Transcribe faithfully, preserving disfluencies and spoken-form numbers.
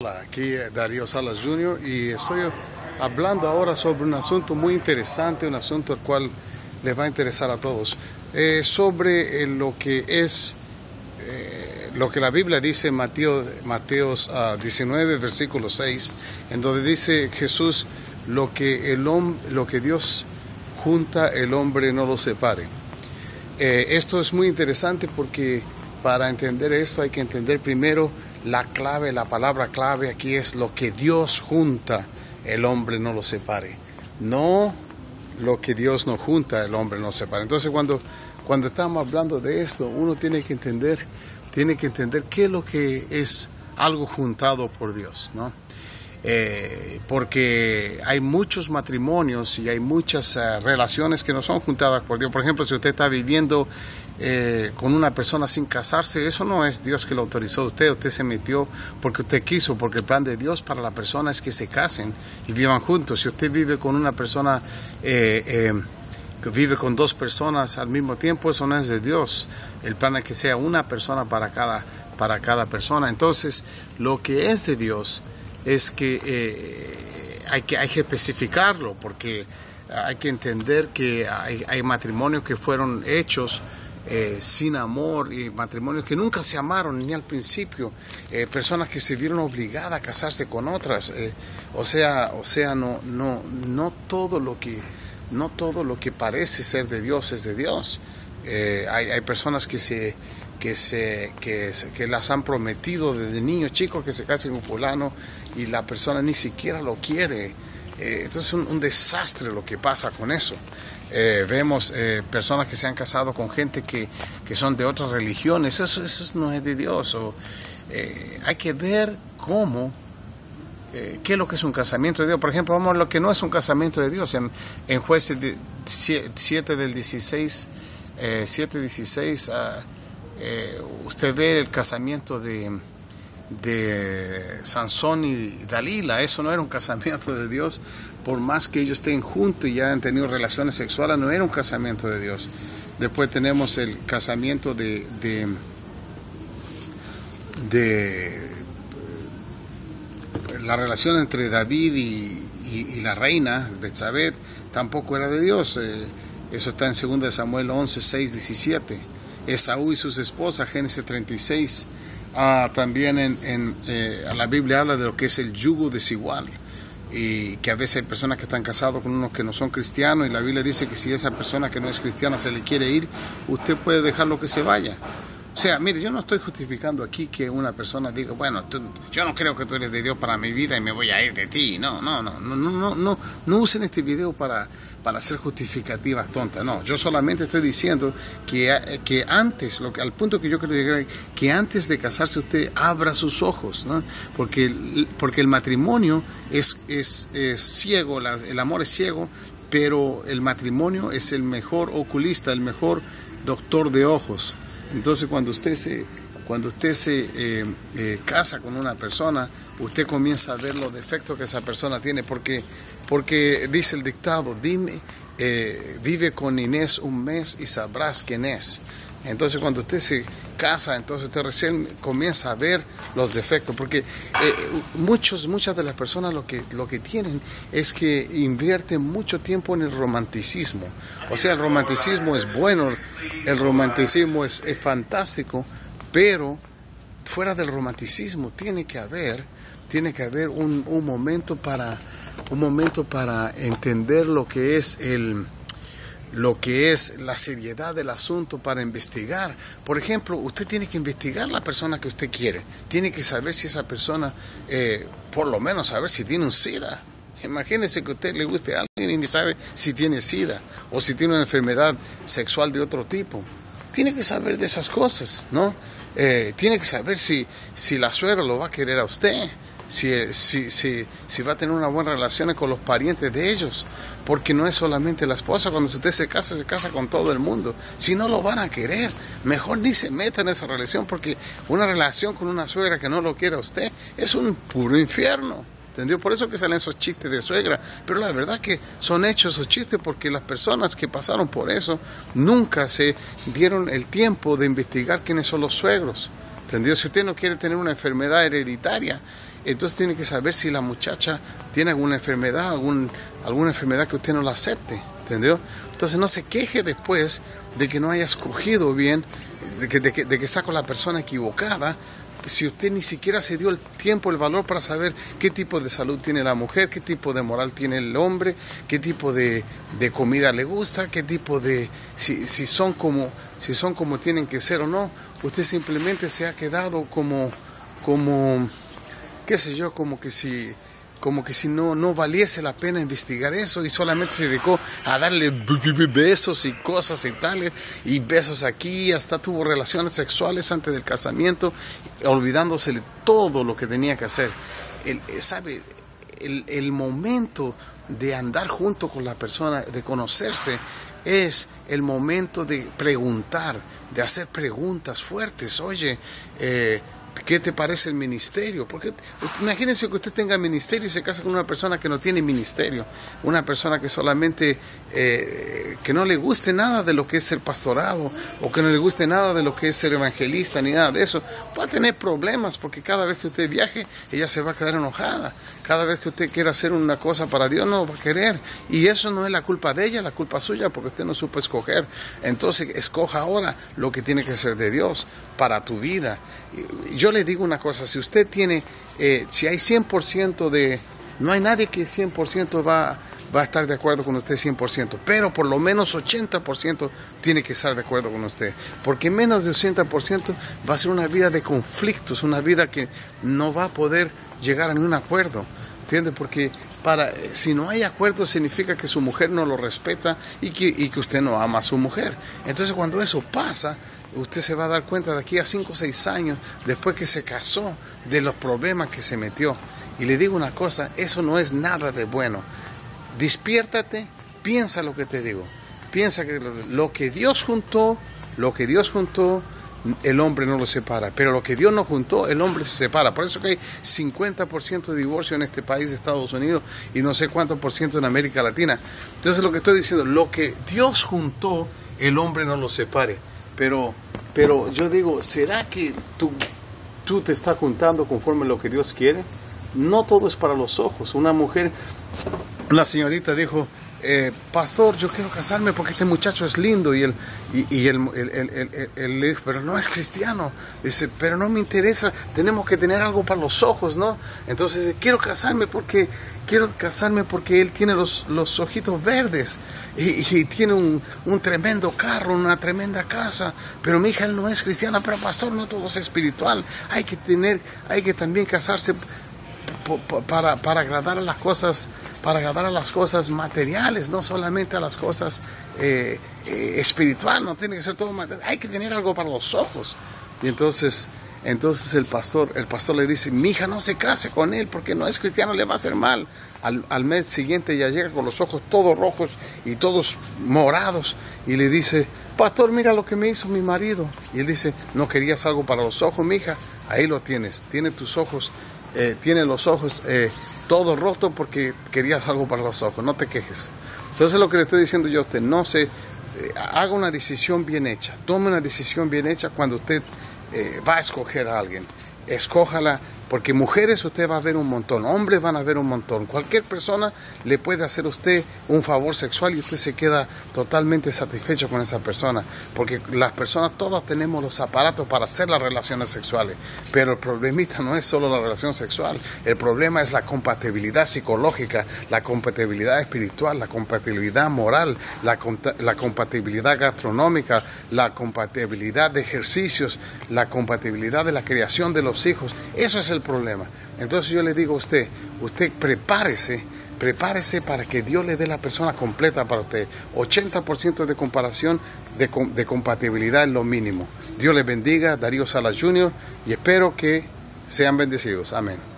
Hola, aquí Darío Salas junior y estoy hablando ahora sobre un asunto muy interesante, un asunto al cual les va a interesar a todos, eh, sobre eh, lo que es, eh, lo que la Biblia dice en Mateo, Mateos uh, diecinueve, versículo seis, en donde dice Jesús, lo que, el hombre, lo que Dios junta, el hombre no lo separe. Eh, esto es muy interesante porque para entender esto hay que entender primero la clave, la palabra clave aquí es lo que Dios junta, el hombre no lo separe. No lo que Dios no junta, el hombre no separe. Entonces cuando, cuando estamos hablando de esto, uno tiene que entender, tiene que entender qué es lo que es algo juntado por Dios, ¿no? Eh, porque hay muchos matrimonios y hay muchas uh, relaciones que no son juntadas por Dios. Por ejemplo, si usted está viviendo eh, con una persona sin casarse, eso no es Dios que lo autorizó a usted. Usted se metió porque usted quiso, porque el plan de Dios para la persona es que se casen y vivan juntos. Si usted vive con una persona eh, eh, que vive con dos personas al mismo tiempo, eso no es de Dios. El plan es que sea una persona para cada, para cada persona. Entonces, lo que es de Dios es que, eh, hay que hay que especificarlo, porque hay que entender que hay, hay matrimonios que fueron hechos eh, sin amor y matrimonios que nunca se amaron ni al principio, eh, personas que se vieron obligadas a casarse con otras, eh, o sea, o sea no no no todo lo que no todo lo que parece ser de Dios es de Dios. Eh, hay, hay personas que se que se que, que las han prometido desde niños chicos que se casen con fulano y la persona ni siquiera lo quiere. Eh, entonces es un, un desastre lo que pasa con eso. Eh, vemos eh, personas que se han casado con gente que, que son de otras religiones. Eso, eso no es de Dios. O, eh, hay que ver cómo eh, qué es lo que es un casamiento de Dios. Por ejemplo, vamos a lo que no es un casamiento de Dios. En, en Jueces siete del dieciséis, eh, siete dieciséis, uh, eh, usted ve el casamiento de de Sansón y Dalila. Eso no era un casamiento de Dios, por más que ellos estén juntos y ya han tenido relaciones sexuales, no era un casamiento de Dios. Después tenemos el casamiento de de, de la relación entre David y, y, y la reina Betsabé, tampoco era de Dios. Eh, eso está en segunda de Samuel once, seis, diecisiete. Esaú y sus esposas, Génesis treinta y seis. Ah, también en, en eh, la Biblia habla de lo que es el yugo desigual, y que a veces hay personas que están casados con unos que no son cristianos, y la Biblia dice que si esa persona que no es cristiana se le quiere ir, usted puede dejarlo que se vaya. O sea, mire, yo no estoy justificando aquí que una persona diga, bueno, tú, yo no creo que tú eres de Dios para mi vida y me voy a ir de ti. No, no, no, no, no, no, no, no usen este video para, para hacer justificativas tontas. No, yo solamente estoy diciendo que, que antes, lo que, al punto que yo quiero llegar, que antes de casarse usted abra sus ojos, ¿no? Porque, porque el matrimonio es, es, es ciego, la, el amor es ciego, pero el matrimonio es el mejor oculista, el mejor doctor de ojos. Entonces cuando usted se, cuando usted se eh, eh, casa con una persona, usted comienza a ver los defectos que esa persona tiene, porque, porque dice el dictado, dime, eh, vive con Inés un mes y sabrás quién es. Entonces cuando usted se casa, entonces usted recién comienza a ver los defectos, porque eh, muchos, muchas de las personas lo que, lo que tienen es que invierten mucho tiempo en el romanticismo. O sea, el romanticismo es bueno, el romanticismo es, es fantástico, pero fuera del romanticismo tiene que haber, tiene que haber un, un momento para, un momento para entender lo que es el lo que es la seriedad del asunto, para investigar. Por ejemplo, usted tiene que investigar la persona que usted quiere. Tiene que saber si esa persona, eh, por lo menos saber si tiene un SIDA. Imagínese que a usted le guste a alguien y ni sabe si tiene SIDA o si tiene una enfermedad sexual de otro tipo. Tiene que saber de esas cosas, ¿no? Eh, tiene que saber si, si la suegra lo va a querer a usted. Si, si, si, si va a tener una buena relación con los parientes de ellos, porque no es solamente la esposa. Cuando usted se casa, se casa con todo el mundo. Si no lo van a querer, mejor ni se meta en esa relación, porque una relación con una suegra que no lo quiere a usted es un puro infierno. ¿Entendió? Por eso que salen esos chistes de suegra, pero la verdad que son hechos esos chistes porque las personas que pasaron por eso nunca se dieron el tiempo de investigar quiénes son los suegros. ¿Entendió? Si usted no quiere tener una enfermedad hereditaria, entonces tiene que saber si la muchacha tiene alguna enfermedad, algún, alguna enfermedad que usted no la acepte, ¿entendió? Entonces no se queje después de que no haya escogido bien, de que, de que, de que está con la persona equivocada, si usted ni siquiera se dio el tiempo, el valor para saber qué tipo de salud tiene la mujer, qué tipo de moral tiene el hombre, qué tipo de, de comida le gusta, qué tipo de, si, si son como, si son como tienen que ser o no. Usted simplemente se ha quedado como, como, qué sé yo, como que si, como que si no, no valiese la pena investigar eso, y solamente se dedicó a darle besos y cosas y tales, y besos aquí, hasta tuvo relaciones sexuales antes del casamiento, olvidándose de todo lo que tenía que hacer. El, ¿sabe? El, el momento de andar junto con la persona, de conocerse, es el momento de preguntar, de hacer preguntas fuertes. Oye, eh, ¿qué te parece el ministerio? Porque imagínense que usted tenga ministerio y se casa con una persona que no tiene ministerio, una persona que solamente, eh, que no le guste nada de lo que es ser pastorado, o que no le guste nada de lo que es ser evangelista, ni nada de eso. Va a tener problemas, porque cada vez que usted viaje, ella se va a quedar enojada. Cada vez que usted quiera hacer una cosa para Dios, no lo va a querer. Y eso no es la culpa de ella, la culpa suya, porque usted no supo escoger. Entonces, escoja ahora lo que tiene que ser de Dios para tu vida. Yo le digo una cosa, si usted tiene, eh, si hay cien por ciento de, no hay nadie que cien por ciento va, va a estar de acuerdo con usted cien por ciento, pero por lo menos ochenta por ciento tiene que estar de acuerdo con usted, porque menos de ochenta por ciento va a ser una vida de conflictos, una vida que no va a poder llegar a ningún acuerdo, ¿entiende? Porque para, si no hay acuerdo significa que su mujer no lo respeta y que, y que usted no ama a su mujer. Entonces cuando eso pasa, usted se va a dar cuenta de aquí a cinco o seis años, después que se casó, de los problemas que se metió. Y le digo una cosa, eso no es nada de bueno. Despiértate, piensa lo que te digo. Piensa que lo que Dios juntó, lo que Dios juntó, el hombre no lo separa. Pero lo que Dios no juntó, el hombre se separa. Por eso que hay cincuenta por ciento de divorcio en este país de Estados Unidos y no sé cuánto por ciento en América Latina. Entonces lo que estoy diciendo, lo que Dios juntó, el hombre no lo separe. Pero, pero yo digo, ¿será que tú, tú te estás juntando conforme a lo que Dios quiere? No todo es para los ojos. Una mujer, una señorita dijo, eh, pastor, yo quiero casarme porque este muchacho es lindo. Y él, y, y él, él, él, él, él le dijo, pero no es cristiano. Dice, pero no me interesa, tenemos que tener algo para los ojos, ¿no? Entonces dice, quiero casarme porque, quiero casarme porque él tiene los, los ojitos verdes. Y, y tiene un, un tremendo carro, una tremenda casa, pero mi hija él no es cristiana. Pero pastor, no todo es espiritual, hay que tener, hay que también casarse para, para agradar a las cosas, para agradar a las cosas materiales, no solamente a las cosas eh, eh, espirituales. No tiene que ser todo material, hay que tener algo para los ojos. Y entonces Entonces el pastor, el pastor le dice, mi hija no se case con él porque no es cristiano, le va a hacer mal. Al, al mes siguiente ya llega con los ojos todos rojos y todos morados y le dice, pastor, mira lo que me hizo mi marido. Y él dice, ¿no querías algo para los ojos, mi hija? Ahí lo tienes, tiene tus ojos, eh, tiene los ojos eh, todos rotos porque querías algo para los ojos, no te quejes. Entonces lo que le estoy diciendo yo a usted, no se, eh, haga una decisión bien hecha, tome una decisión bien hecha cuando usted Eh, va a escoger a alguien, escójala, porque mujeres usted va a ver un montón, hombres van a ver un montón, cualquier persona le puede hacer a usted un favor sexual y usted se queda totalmente satisfecho con esa persona, porque las personas todas tenemos los aparatos para hacer las relaciones sexuales, pero el problemita no es solo la relación sexual, el problema es la compatibilidad psicológica, la compatibilidad espiritual, la compatibilidad moral, la, la compatibilidad gastronómica, la compatibilidad de ejercicios, la compatibilidad de la creación de los hijos. Eso es el problema. Entonces yo le digo a usted, usted prepárese, prepárese para que Dios le dé la persona completa para usted. ochenta por ciento de comparación, de, de compatibilidad es lo mínimo. Dios le bendiga, Darío Salas junior, y espero que sean bendecidos. Amén.